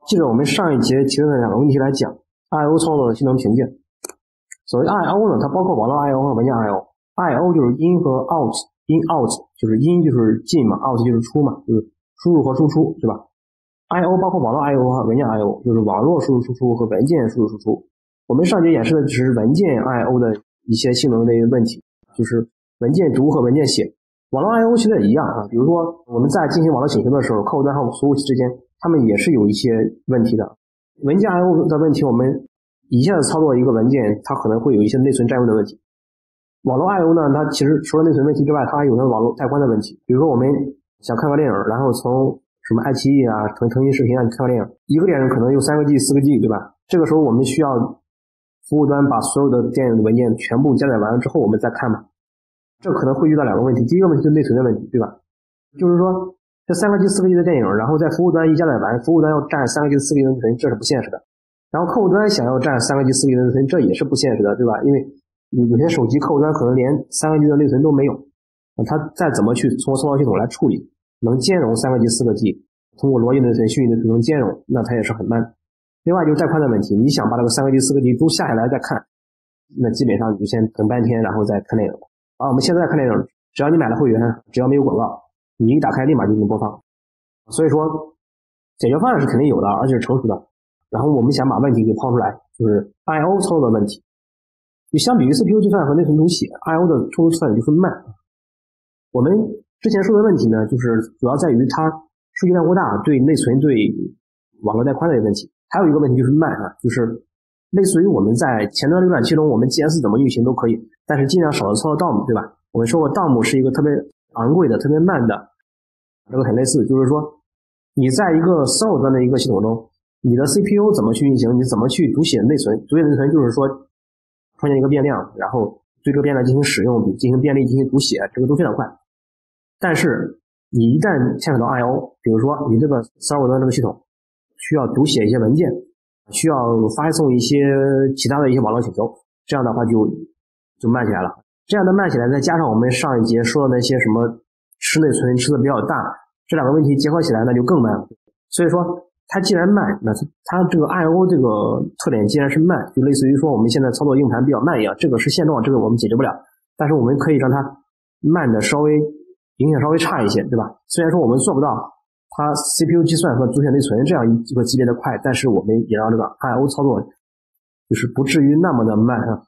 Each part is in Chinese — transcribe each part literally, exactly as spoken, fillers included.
接着我们上一节提的两个问题来讲 I O 操作的性能评价。所谓 I O 呢，它包括网络 I O 和文件 I O。I O 就是 in 和 out，in out 就是 in 就是进嘛 ，out 就是出嘛，就是输入和输出，对吧 ？I O 包括网络 I O 和文件 I O， 就是网络输入输出和文件输入输出。我们上节演示的只是文件 I O 的一些性能的一个问题，就是文件读和文件写。网络 I O 其实也一样啊，比如说我们在进行网络请求的时候，客户端和服务器之间，他们也是有一些问题的。文件 I O 的问题，我们一下子操作一个文件，它可能会有一些内存占用的问题。网络 I O 呢，它其实除了内存问题之外，它还有那网络带宽的问题。比如说我们想看个电影，然后从什么爱奇艺啊、腾腾讯视频啊看个电影，一个电影可能有三个 G、四个 G， 对吧？这个时候我们需要服务端把所有的电影的文件全部加载完了之后，我们再看嘛。这可能会遇到两个问题，第一个问题就是内存的问题，对吧？就是说这三个 G、四个 G 的电影，然后在服务端一加载完，服务端要占三个 G、四个 G 的内存，这是不现实的。然后客户端想要占三个 G、四个 G 的内存，这也是不现实的，对吧？因为有些手机客户端可能连三个 G 的内存都没有，它再怎么去通过操作系统来处理，能兼容三个 G、四个 G， 通过逻辑内存、虚拟内存能兼容，那它也是很慢。另外就是带宽的问题，你想把这个三个 G、四个 G 都下下来再看，那基本上你就先等半天，然后再看电影。啊，我们现在看电影，只要你买了会员，只要没有广告，你一打开立马就能播放。所以说解决方案是肯定有的，而且是成熟的。然后我们想把问题给抛出来，就是 I O 操作的问题。就相比于 C P U 计算和内存读写 ，I O 的输出算就是慢。我们之前说的问题呢，就是主要在于它数据量过大，对内存、对网络带宽的问题。还有一个问题就是慢啊，就是类似于我们在前端浏览器中，我们 G S 怎么运行都可以，但是尽量少的操作 D O M， 对吧？我们说过 D O M 是一个特别昂贵的、特别慢的，这个很类似，就是说你在一个 server 端的一个系统中，你的 C P U 怎么去运行，你怎么去读写内存，读写内存就是说创建一个变量，然后对这个变量进行使用，进行便利，进行读写，这个都非常快。但是你一旦牵扯到 I O， 比如说你这个 server 端这个系统需要读写一些文件，需要发送一些其他的一些网络请求，这样的话就就慢起来了。这样的慢起来，再加上我们上一节说的那些什么吃内存吃的比较大，这两个问题结合起来，那就更慢了。所以说它既然慢，那它这个 I O 这个特点既然是慢，就类似于说我们现在操作硬盘比较慢一样，这个是现状，这个我们解决不了，但是我们可以让它慢的稍微影响稍微差一些，对吧？虽然说我们做不到它 C P U 计算和读写内存这样一个级别的快，但是我们也让这个 I O 操作就是不至于那么的慢啊。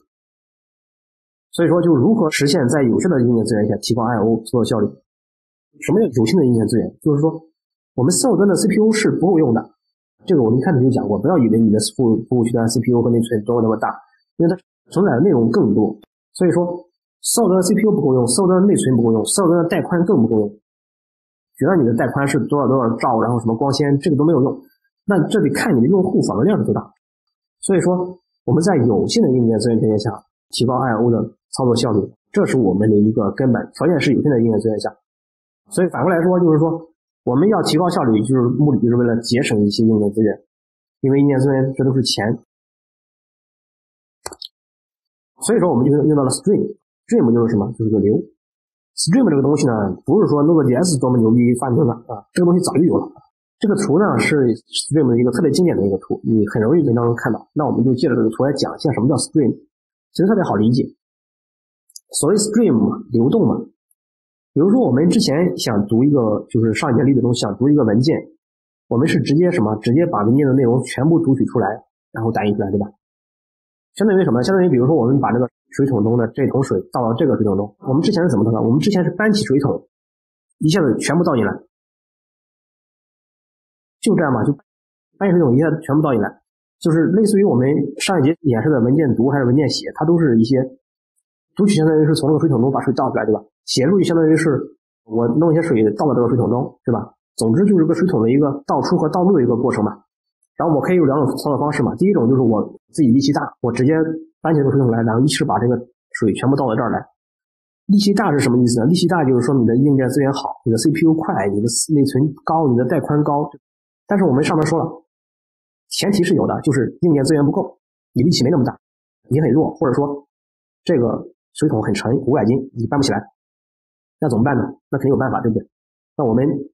所以说就如何实现在有限的硬件资源下提高 I O 操作效率。什么叫有限的硬件资源？就是说我们伺服端的 C P U 是不够用的，这个我们一开始就讲过，不要以为你的服务服务器端 C P U 和内存多么那么大，因为它承载的内容更多。所以说伺服端的 C P U 不够用，伺服端的内存不够用，伺服端的带宽更不够用。只要你的带宽是多少多少兆，然后什么光纤，这个都没有用，那这得看你的用户访问量是多大。所以说我们在有限的硬件资源条件下提高 I O 的操作效率，这是我们的一个根本条件，是有限的硬件资源下。所以反过来说，就是说我们要提高效率，就是目的就是为了节省一些硬件资源，因为硬件资源这都是钱。所以说我们就用到了 Stream，Stream 就是什么？就是个流。Stream 这个东西呢，不是说 Node.js 多么牛逼发明的啊，这个东西早就有了。这个图呢是 Stream 的一个特别经典的一个图，你很容易在当中看到。那我们就借着这个图来讲一下什么叫 Stream， 其实特别好理解。所谓 Stream 嘛，流动嘛。比如说我们之前想读一个，就是上一节例子中想读一个文件，我们是直接什么？直接把文件的内容全部读取出来，然后打印出来，对吧？相当于什么？相当于比如说我们把这个水桶中的这桶水倒到这个水桶中，我们之前是怎么倒的？我们之前是搬起水桶，一下子全部倒进来，就这样嘛，就搬起水桶一下子全部倒进来，就是类似于我们上一节演示的文件读还是文件写，它都是一些读取相当于是从这个水桶中把水倒出来，对吧？写入就相当于是我弄一些水倒到这个水桶中，对吧？总之就是个水桶的一个倒出和倒入的一个过程嘛。然后我可以有两种操作方式嘛，第一种就是我自己力气大，我直接搬起这个水桶来，然后一气把这个水全部倒到这儿来。力气大是什么意思呢？力气大就是说你的硬件资源好，你的 C P U 快，你的内存高，你的带宽高。但是我们上面说了，前提是有的，就是硬件资源不够，你力气没那么大，你很弱，或者说这个水桶很沉，五百斤，你搬不起来。那怎么办呢？那肯定有办法，对不对？那我们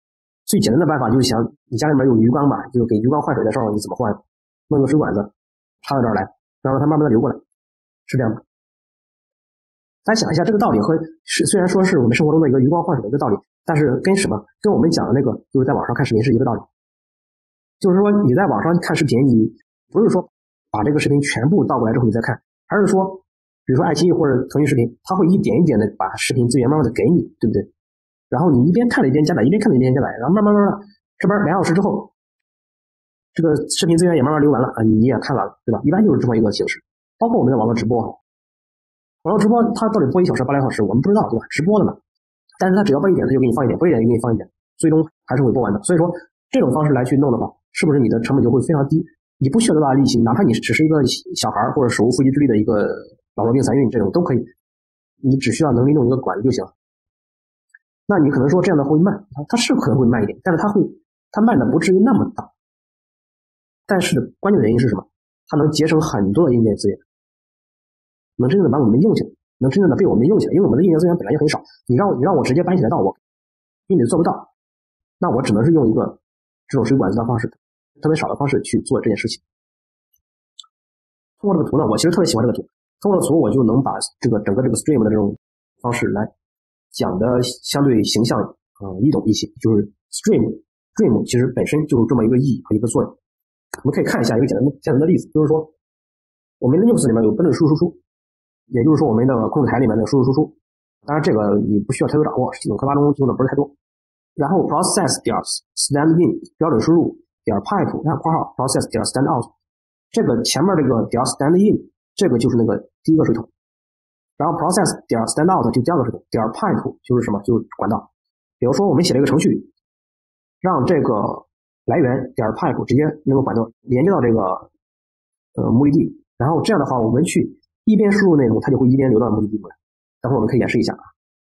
最简单的办法就是想你家里面有鱼缸吧，就给鱼缸换水的时候你怎么换？弄个水管子插到这儿来，然后它慢慢的流过来，是这样的。大家想一下，这个道理和是虽然说是我们生活中的一个鱼缸换水的一个道理，但是跟什么？跟我们讲的那个就是在网上看视频是一个道理。就是说你在网上看视频，你不是说把这个视频全部倒过来之后你再看，而是说比如说爱奇艺或者腾讯视频，它会一点一点的把视频资源慢慢的给你，对不对？然后你一边看了一边加载，一边看了一边加载，然后慢慢慢慢这边两小时之后，这个视频资源也慢慢流完了啊，你也看完了，对吧？一般就是这么一个形式。包括我们的网络直播哈，网络直播它到底播一小时、八两小时，我们不知道，对吧？直播的嘛，但是它只要播一点，它就给你放一点，播一点就给你放一点，最终还是会播完的。所以说这种方式来去弄的话，是不是你的成本就会非常低？你不需要多大力气，哪怕你只是一个小孩或者手无缚鸡之力的一个老弱病残孕，这种都可以，你只需要能力弄一个管子就行。那你可能说这样的会慢，它是可能会慢一点，但是它会它慢的不至于那么大。但是的关键的原因是什么？它能节省很多的硬件资源，能真正的把我们用起来，能真正的被我们用起来，因为我们的硬件资源本来就很少，你让你让我直接搬起来到我根本做不到，那我只能是用一个这种水管子的方式，特别少的方式去做这件事情。通过这个图呢，我其实特别喜欢这个图，通过这个图我就能把这个整个这个 stream 的这种方式来讲的相对形象呃易懂一些，就是 stream stream 其实本身就是这么一个意义和一个作用。我们可以看一下一个简单的简单的例子，就是说我们的 Linux 里面有奔着输入输出，也就是说我们的控制台里面的输入输出，当然这个你不需要太多掌握，系统开发中用的不是太多。然后 process 点 stand in 标准输入点 pipe 然后括号 process 点 stand out， 这个前面这个点 stand in 这个就是那个第一个水桶，然后 process 点 stand out 就第二个水桶，点 pipe 就是什么？就是管道。比如说我们写了一个程序，让这个来源点 pipe 直接能够管道连接到这个呃目的地，然后这样的话我们去一边输入内容，它就会一边流到目的地过来。待会儿我们可以演示一下啊。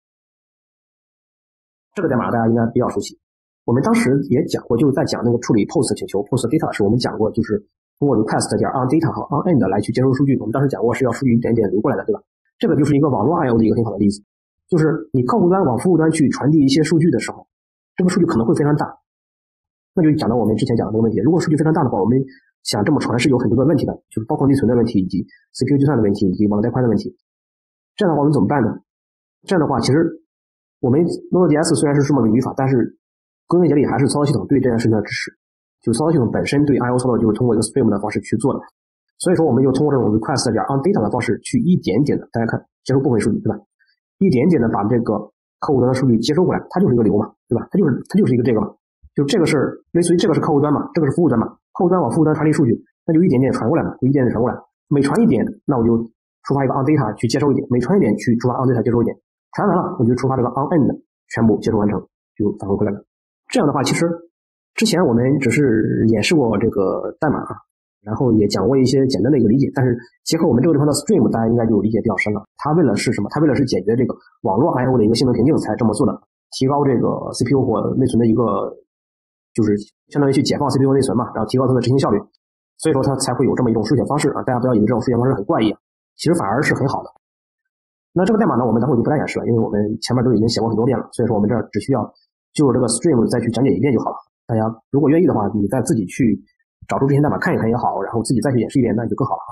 这个代码大家应该比较熟悉，我们当时也讲过，就是在讲那个处理 post 请求 post data 时，我们讲过就是通过 request 点 on data 和 on end 来去接收数据，我们当时讲过是要数据一点点流过来的，对吧？这个就是一个网络 I O 的一个很好的例子，就是你客户端往服务端去传递一些数据的时候，这个数据可能会非常大，那就讲到我们之前讲的那个问题，如果数据非常大的话，我们想这么传是有很多的问题的，就是包括内存的问题，以及 C P U 计算的问题，以及网络带宽的问题。这样的话我们怎么办呢？这样的话其实我们 Node.js 虽然是这么个语法，但是归根结底还是操作系统对这件事情的支持，就是操作系统本身对 I O 操作就是通过一个 stream 的方式去做的，所以说我们就通过这种 request 点 on data 的方式去一点点的，大家看接收部分数据，对吧？一点点的把这个客户端的数据接收过来，它就是一个流嘛，对吧？它就是它就是一个这个嘛，就这个是类似于这个是客户端嘛，这个是服务端嘛，客户端往服务端传递数据，那就一点点传过来嘛，就一点点传过来，每传一点，那我就触发一个 on data 去接收一点，每传一点去触发 on data 接收一点，传完了我就触发这个 on end 全部接收完成，就返回回来了。这样的话，其实之前我们只是演示过这个代码啊，然后也讲过一些简单的一个理解，但是结合我们这个地方的 stream， 大家应该就理解比较深了。它为了是什么？它为了是解决这个网络 I O 的一个性能瓶颈才这么做的，提高这个 C P U 或内存的一个，就是相当于去解放 C P U 内存嘛，然后提高它的执行效率。所以说它才会有这么一种书写方式啊，大家不要以为这种书写方式很怪异啊，其实反而是很好的。那这个代码呢，我们待会儿就不再演示了，因为我们前面都已经写过很多遍了，所以说我们这儿只需要就这个 stream 再去讲解一遍就好了。大家如果愿意的话，你再自己去找出这些代码看一看也好，然后自己再去演示一遍，那就更好了啊。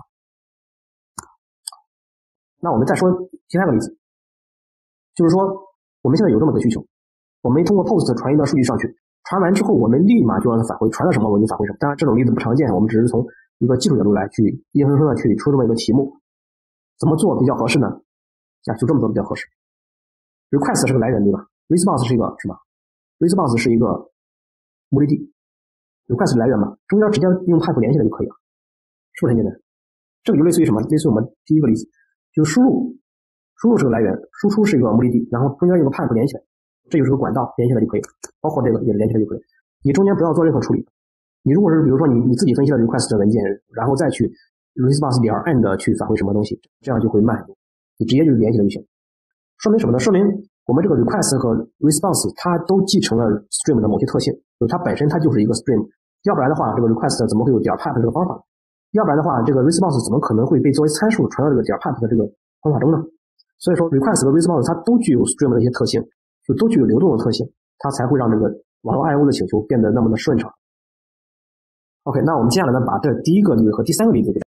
那我们再说第三个例子，就是说我们现在有这么个需求，我们通过 post 传一段数据上去，传完之后我们立马就让它返回，传了什么我们就返回什么。当然这种例子不常见，我们只是从一个技术角度来去硬生生的去出这么一个题目，怎么做比较合适呢？啊，就这么做比较合适。request 是个来源对吧？ response 是一个什么？ response 是一个目的地， request 是来源嘛，中间直接用 pipe 连起来就可以了，是不是很简单？这个就类似于什么？类似于我们第一个例子，就是输入，输入是个来源，输出是一个目的地，然后中间用个 pipe 连起来，这就是个管道，连起来就可以了，包括这个也连起来就可以了。你中间不要做任何处理。你如果是比如说你你自己分析了 request 的文件，然后再去 response 点 end 去返回什么东西，这样就会慢很多。你直接就联系了就行。说明什么呢？说明我们这个 request 和 response 它都继承了 stream 的某些特性，就是它本身它就是一个 stream， 要不然的话这个 request 怎么会有点 pipe 这个方法？要不然的话这个 response 怎么可能会被作为参数传到这个点 pipe 的这个方法中呢？所以说 request 和 response 它都具有 stream 的一些特性，就都具有流动的特性，它才会让这个网络 I O 的请求变得那么的顺畅。OK， 那我们接下来呢，把这第一个例子和第三个例子给